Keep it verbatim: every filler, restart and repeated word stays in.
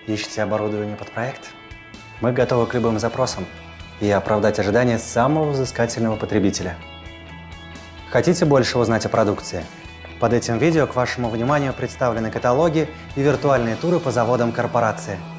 Ищете оборудование под проект? Мы готовы к любым запросам и оправдать ожидания самого взыскательного потребителя. Хотите больше узнать о продукции? Под этим видео к вашему вниманию представлены каталоги и виртуальные туры по заводам корпорации.